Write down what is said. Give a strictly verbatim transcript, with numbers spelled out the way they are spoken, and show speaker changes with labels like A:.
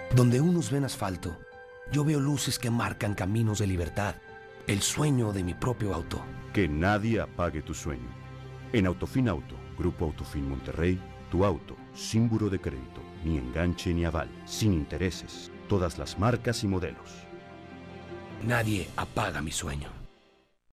A: Donde unos ven asfalto, yo veo luces que marcan caminos de libertad. El sueño de mi propio auto.
B: Que nadie apague tu sueño. En Autofin Auto, Grupo Autofin Monterrey, tu auto, sin buró de crédito, ni enganche ni aval, sin intereses, todas las marcas y modelos.
A: Nadie apaga mi sueño.